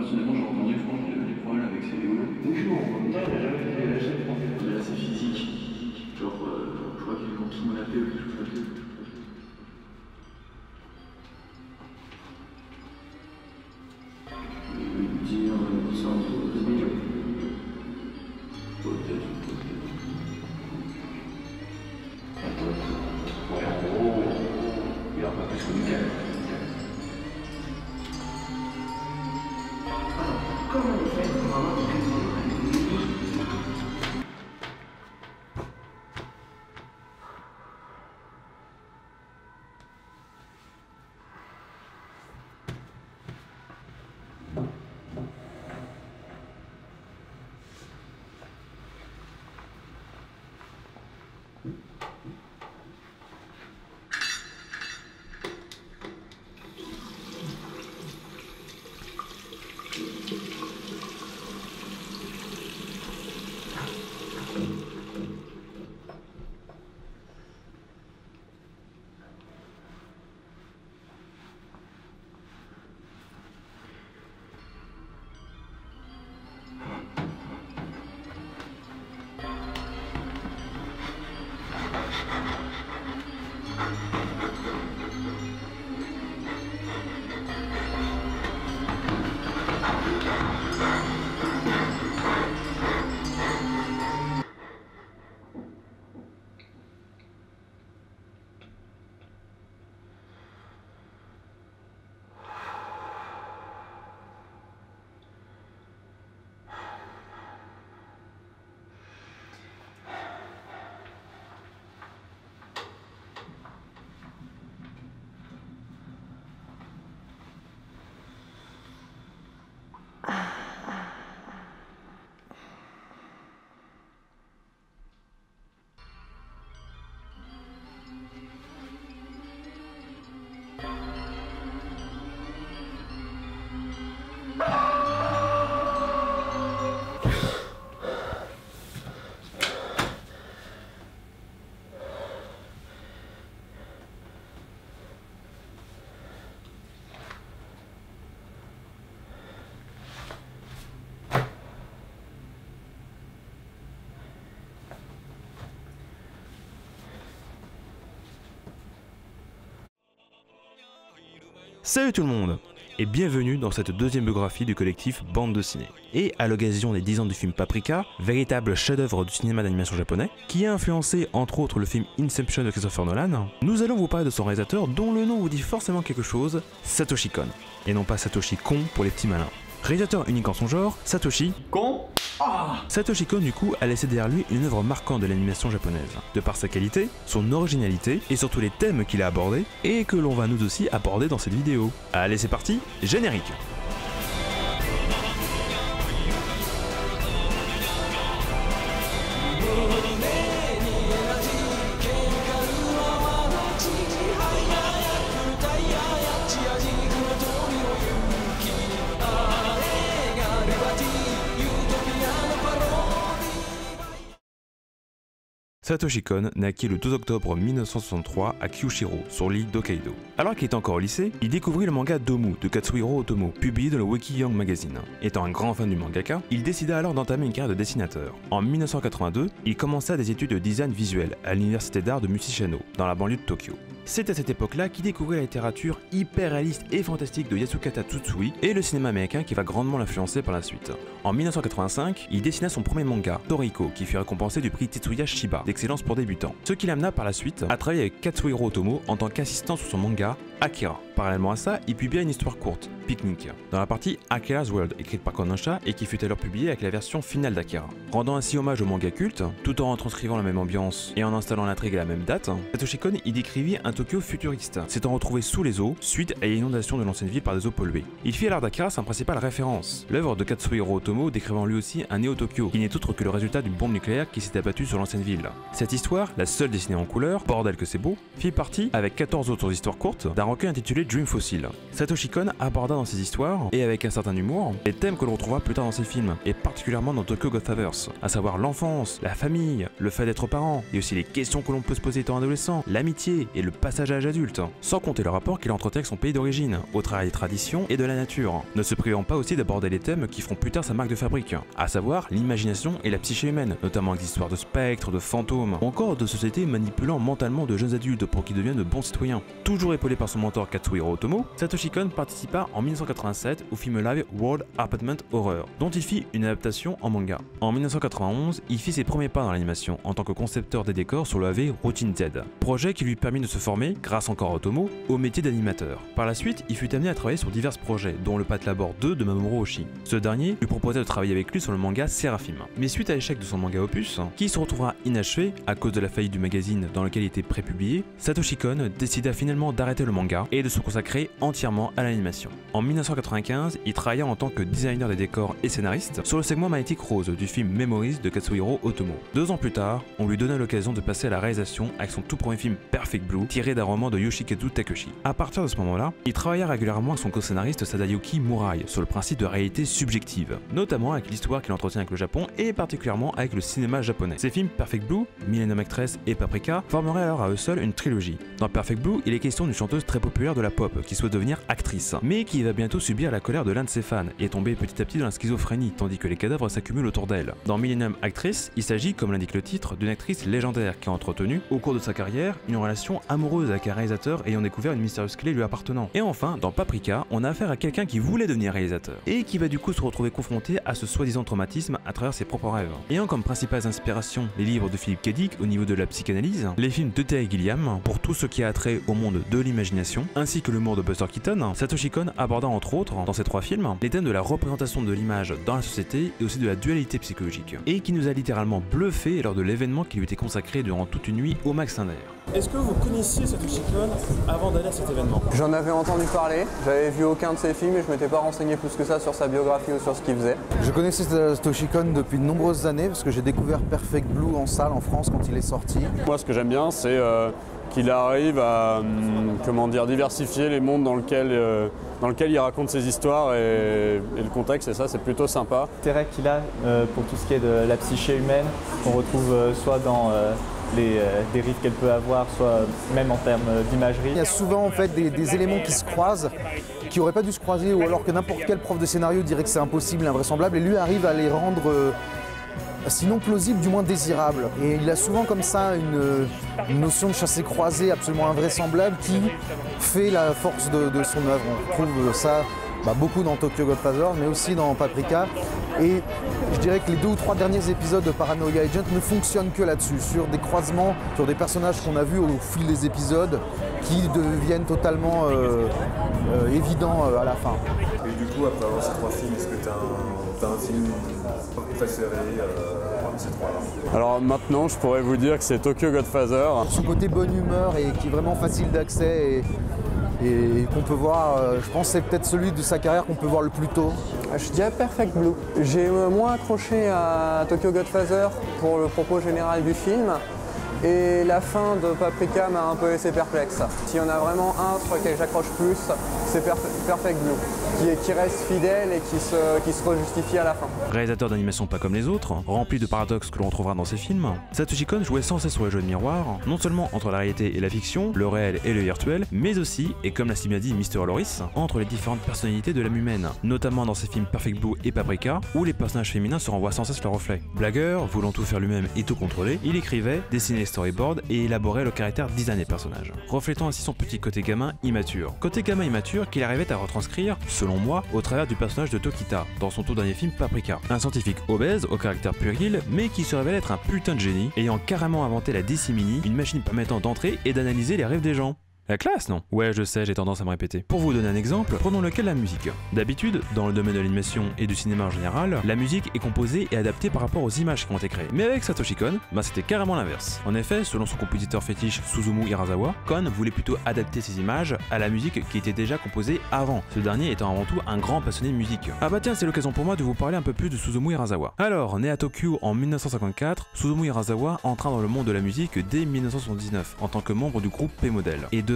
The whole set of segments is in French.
personnellement, j'ai entendu Franck, il avait des problèmes avec ses vélos. Toujours, en même temps, il n'a jamais été lâché de prendre. Là, c'est physique. Genre, je crois qu'ils l'ont kidnappé ou quelque chose comme ça. Dire une sorte de milieu. Peut-être. Ouais, en gros, il a pas plus que nickel. Comment on fait pour avoir des crédits? Salut tout le monde et bienvenue dans cette deuxième biographie du collectif Bande Dessinée. Et à l'occasion des 10 ans du film Paprika, véritable chef-d'œuvre du cinéma d'animation japonais, qui a influencé entre autres le film Inception de Christopher Nolan, nous allons vous parler de son réalisateur dont le nom vous dit forcément quelque chose, Satoshi Kon. Et non pas Satoshi Kon pour les petits malins. Réalisateur unique en son genre, Satoshi Kon du coup a laissé derrière lui une œuvre marquante de l'animation japonaise, de par sa qualité, son originalité et surtout les thèmes qu'il a abordés et que l'on va nous aussi aborder dans cette vidéo. Allez c'est parti, générique. Satoshi Kon naquit le 12 octobre 1963 à Kyushiro, sur l'île d'Hokkaido. Alors qu'il était encore au lycée, il découvrit le manga Domu de Katsuhiro Otomo, publié dans le Weekly Young Magazine. Étant un grand fan du mangaka, il décida alors d'entamer une carrière de dessinateur. En 1982, il commença des études de design visuel à l'université d'art de Musashino, dans la banlieue de Tokyo. C'est à cette époque-là qu'il découvrit la littérature hyper réaliste et fantastique de Yasukata Tsutsui et le cinéma américain qui va grandement l'influencer par la suite. En 1985, il dessina son premier manga, Toriko, qui fut récompensé du prix Tetsuya Shiba d'excellence pour débutants. Ce qui l'amena par la suite à travailler avec Katsuhiro Otomo en tant qu'assistant sur son manga Akira. Parallèlement à ça, il publia une histoire courte, Picnic, dans la partie Akira's World, écrite par Kodansha et qui fut alors publiée avec la version finale d'Akira. Rendant ainsi hommage au manga culte, tout en retranscrivant la même ambiance et en installant l'intrigue à la même date, Satoshi Kon y décrivit un Tokyo futuriste, s'étant retrouvé sous les eaux suite à l'inondation de l'ancienne ville par des eaux polluées. Il fit alors d'Akira sa principale référence, l'œuvre de Katsuhiro Otomo décrivant lui aussi un Néo-Tokyo, qui n'est autre que le résultat d'une bombe nucléaire qui s'est abattue sur l'ancienne ville. Cette histoire, la seule dessinée en couleur, bordel que c'est beau, fit partie, avec 14 autres histoires courtes, d'un recueil intitulé Dream Fossil. Satoshi Kon aborda dans ses histoires, et avec un certain humour, les thèmes que l'on retrouvera plus tard dans ses films, et particulièrement dans Tokyo Godfathers, à savoir l'enfance, la famille, le fait d'être parent, et aussi les questions que l'on peut se poser étant adolescent, l'amitié et le passage à l'âge adulte, sans compter le rapport qu'il entretient avec son pays d'origine, au travers des traditions et de la nature, ne se privant pas aussi d'aborder les thèmes qui feront plus tard sa marque de fabrique, à savoir l'imagination et la psyché humaine, notamment avec des histoires de spectres, de fantômes, ou encore de sociétés manipulant mentalement de jeunes adultes pour qu'ils deviennent de bons citoyens. Toujours épaulé par son mentor Katsuhiro Otomo, Satoshi Kon participa en 1987 au film live World Apartment Horror, dont il fit une adaptation en manga. En 1991, il fit ses premiers pas dans l'animation en tant que concepteur des décors sur le AV Routine Z, projet qui lui permit de se former, grâce encore à Otomo, au métier d'animateur. Par la suite, il fut amené à travailler sur divers projets, dont le Patlabor 2 de Mamoru Oshii. Ce dernier lui proposa de travailler avec lui sur le manga Seraphim. Mais suite à l'échec de son manga opus, qui se retrouvera inachevé à cause de la faillite du magazine dans lequel il était prépublié, Satoshi Kon décida finalement d'arrêter le manga et de se consacrer entièrement à l'animation. En 1995, il travailla en tant que designer des décors et scénariste sur le segment magnétique rose du film Memories de Katsuhiro Otomo. 2 ans plus tard, on lui donna l'occasion de passer à la réalisation avec son tout premier film Perfect Blue, tiré d'un roman de Yoshikazu Takeshi. À partir de ce moment-là, il travailla régulièrement avec son co-scénariste Sadayuki Murai sur le principe de réalité subjective, notamment avec l'histoire qu'il entretient avec le Japon et particulièrement avec le cinéma japonais. Ses films Perfect Blue, Millennium Actress et Paprika formeraient alors à eux seuls une trilogie. Dans Perfect Blue, il est question d'une chanteuse très populaire de la pop qui souhaite devenir actrice, mais qui va bientôt subir la colère de l'un de ses fans et tomber petit à petit dans la schizophrénie tandis que les cadavres s'accumulent autour d'elle. Dans Millennium Actress, il s'agit, comme l'indique le titre, d'une actrice légendaire qui a entretenu, au cours de sa carrière, une relation amoureuse avec un réalisateur ayant découvert une mystérieuse clé lui appartenant. Et enfin, dans Paprika, on a affaire à quelqu'un qui voulait devenir réalisateur et qui va du coup se retrouver confronté à ce soi-disant traumatisme à travers ses propres rêves. Ayant comme principales inspirations les livres de Philip K. Dick au niveau de la psychanalyse, les films de Terry Gilliam pour tout ce qui a trait au monde de l'imagination, ainsi que l'humour de Buster Keaton, Satoshi Kon aborda entre autres, dans ces 3 films, les thèmes de la représentation de l'image dans la société et aussi de la dualité psychologique, et qui nous a littéralement bluffé lors de l'événement qui lui était consacré durant toute une nuit au Max Linder. Est-ce que vous connaissiez Satoshi Kon avant d'aller à cet événement? J'en avais entendu parler, j'avais vu aucun de ses films et je m'étais pas renseigné plus que ça sur sa biographie ou sur ce qu'il faisait. Je connaissais Satoshi Kon depuis de nombreuses années parce que j'ai découvert Perfect Blue en salle en France quand il est sorti. Moi ce que j'aime bien c'est qu'il arrive à diversifier les mondes dans lequel il raconte ses histoires et le contexte, et ça c'est plutôt sympa. L'intérêt qu'il a pour tout ce qui est de la psyché humaine, qu'on retrouve soit dans les dérives qu'elle peut avoir, soit même en termes d'imagerie. Il y a souvent en fait des éléments qui se croisent, qui n'auraient pas dû se croiser, ou alors que n'importe quel prof de scénario dirait que c'est impossible, invraisemblable, et lui arrive à les rendre sinon plausible, du moins désirable. Et il a souvent comme ça une notion de chassé croisé absolument invraisemblable qui fait la force de son œuvre. On retrouve ça beaucoup dans Tokyo Godfathers, mais aussi dans Paprika. Et je dirais que les 2 ou 3 derniers épisodes de Paranoia Agent ne fonctionnent que là-dessus, sur des croisements, sur des personnages qu'on a vus au fil des épisodes qui deviennent totalement évidents à la fin. Et du coup, après avoir ces 3 films, est-ce que tu as un film préféré parmi ces 3-là? Alors maintenant je pourrais vous dire que c'est Tokyo Godfather. Son côté bonne humeur et qui est vraiment facile d'accès et qu'on peut voir, je pense que c'est peut-être celui de sa carrière qu'on peut voir le plus tôt. Je dirais Perfect Blue. J'ai moins accroché à Tokyo Godfather pour le propos général du film. Et la fin de Paprika m'a un peu laissé perplexe. S'il y en a vraiment un sur lequel j'accroche plus, c'est Perfect Blue, qui reste fidèle et qui se rejustifie à la fin. Réalisateur d'animation pas comme les autres, rempli de paradoxes que l'on retrouvera dans ses films, Satoshi Kon jouait sans cesse sur le jeu de miroir, non seulement entre la réalité et la fiction, le réel et le virtuel, mais aussi, et comme l'a si bien dit Mr. Loris, entre les différentes personnalités de l'âme humaine, notamment dans ses films Perfect Blue et Paprika, où les personnages féminins se renvoient sans cesse leur reflet. Blagueur, voulant tout faire lui-même et tout contrôler, il écrivait, dessinait storyboard et élaborait le caractère design des personnages, reflétant ainsi son petit côté gamin immature. Côté gamin immature qu'il arrivait à retranscrire, selon moi, au travers du personnage de Tokita, dans son tout dernier film Paprika. Un scientifique obèse, au caractère puéril, mais qui se révèle être un putain de génie, ayant carrément inventé la Decimini, une machine permettant d'entrer et d'analyser les rêves des gens. La classe, non? Ouais, je sais, j'ai tendance à me répéter. Pour vous donner un exemple, prenons le cas de la musique. D'habitude, dans le domaine de l'animation et du cinéma en général, la musique est composée et adaptée par rapport aux images qui ont été créées. Mais avec Satoshi Kon, c'était carrément l'inverse. En effet, selon son compositeur fétiche Suzumu Hirasawa, Kon voulait plutôt adapter ses images à la musique qui était déjà composée avant, ce dernier étant avant tout un grand passionné de musique. Ah bah tiens, c'est l'occasion pour moi de vous parler un peu plus de Suzumu Hirasawa. Alors, né à Tokyo en 1954, Suzumu Hirasawa entra dans le monde de la musique dès 1979, en tant que membre du groupe P-Model, et devint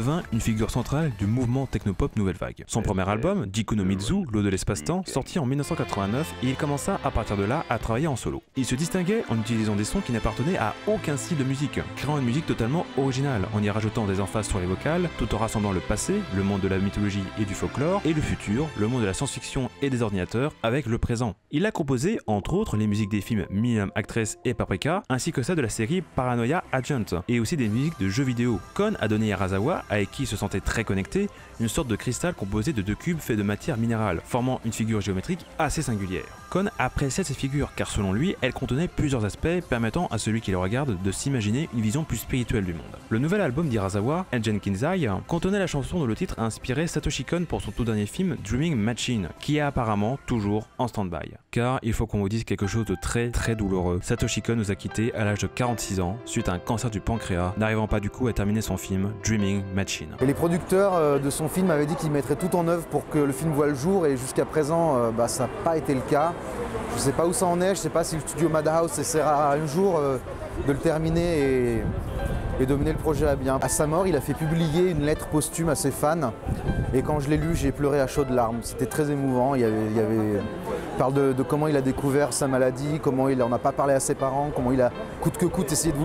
devint une figure centrale du mouvement technopop nouvelle vague. Son premier album, Jiku no Mizu, l'eau de l'espace-temps, sorti en 1989 et il commença à partir de là à travailler en solo. Il se distinguait en utilisant des sons qui n'appartenaient à aucun style de musique, créant une musique totalement originale en y rajoutant des emphases sur les vocales, tout en rassemblant le passé, le monde de la mythologie et du folklore, et le futur, le monde de la science-fiction et des ordinateurs, avec le présent. Il a composé, entre autres, les musiques des films Millennium Actress et Paprika, ainsi que celle de la série Paranoia Agent, et aussi des musiques de jeux vidéo. Kon a donné à Arasawa, avec qui il se sentait très connecté, une sorte de cristal composé de 2 cubes faits de matière minérale, formant une figure géométrique assez singulière. Kon appréciait ces figures car selon lui, elles contenaient plusieurs aspects permettant à celui qui les regarde de s'imaginer une vision plus spirituelle du monde. Le nouvel album d'Irasawa, Engine Kinzai, contenait la chanson dont le titre a inspiré Satoshi Kon pour son tout dernier film Dreaming Machine, qui est apparemment toujours en stand-by. Car il faut qu'on vous dise quelque chose de très douloureux. Satoshi Kon nous a quittés à l'âge de 46 ans suite à un cancer du pancréas, n'arrivant pas du coup à terminer son film Dreaming Machine. Et les producteurs de son film avaient dit qu'ils mettraient tout en œuvre pour que le film voie le jour et jusqu'à présent ça n'a pas été le cas. Je ne sais pas où ça en est, je ne sais pas si le studio Madhouse essaiera un jour de le terminer et de mener le projet à bien. À sa mort, il a fait publier une lettre posthume à ses fans et quand je l'ai lu, j'ai pleuré à chaudes larmes. C'était très émouvant. Il parle de comment il a découvert sa maladie, comment il n'en a pas parlé à ses parents, comment il a coûte que coûte essayé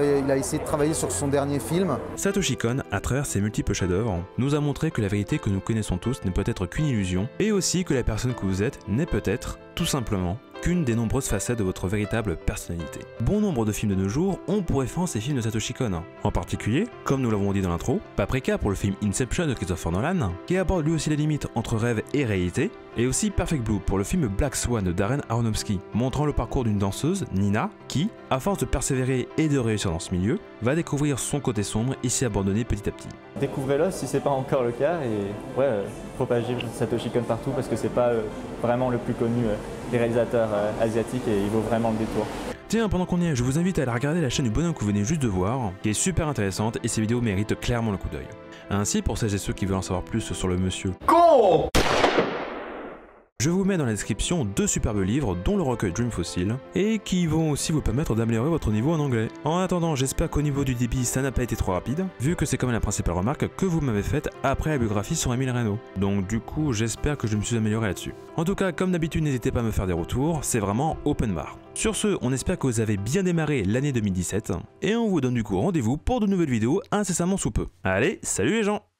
de travailler sur son dernier film. Satoshi Kon, à travers ses multiples chefs-d'œuvre, nous a montré que la vérité que nous connaissons tous n'est peut-être qu'une illusion, et aussi que la personne que vous êtes n'est peut-être, tout simplement, qu'une des nombreuses facettes de votre véritable personnalité. Bon nombre de films de nos jours ont pour référence ces films de Satoshi Kon. En particulier, comme nous l'avons dit dans l'intro, Paprika pour le film Inception de Christopher Nolan, qui aborde lui aussi les limites entre rêve et réalité, et aussi Perfect Blue pour le film Black Swan de Darren Aronofsky, montrant le parcours d'une danseuse, Nina, qui, à force de persévérer et de réussir dans ce milieu, va découvrir son côté sombre et s'y abandonner petit à petit. Découvrez-le si c'est pas encore le cas et propagez Satoshi Kon partout parce que c'est pas vraiment le plus connu des réalisateurs asiatiques et il vaut vraiment le détour. Tiens, pendant qu'on y est, je vous invite à aller regarder la chaîne du bonhomme que vous venez juste de voir, qui est super intéressante et ses vidéos méritent clairement le coup d'œil. Ainsi, pour celles et ceux qui veulent en savoir plus sur le monsieur con, je vous mets dans la description 2 superbes livres, dont le recueil Dream Fossil, et qui vont aussi vous permettre d'améliorer votre niveau en anglais. En attendant, j'espère qu'au niveau du débit, ça n'a pas été trop rapide, vu que c'est quand même la principale remarque que vous m'avez faite après la biographie sur Émile Reynaud. Donc du coup, j'espère que je me suis amélioré là-dessus. En tout cas, comme d'habitude, n'hésitez pas à me faire des retours, c'est vraiment open bar. Sur ce, on espère que vous avez bien démarré l'année 2017, et on vous donne du coup rendez-vous pour de nouvelles vidéos incessamment sous peu. Allez, salut les gens!